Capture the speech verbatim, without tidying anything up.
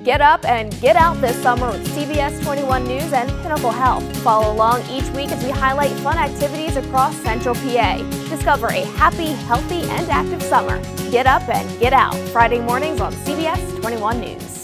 Get up and get out this summer with C B S twenty-one News and Pinnacle Health. Follow along each week as we highlight fun activities across Central P A. Discover a happy, healthy, and active summer. Get up and get out. Friday mornings on C B S twenty-one News.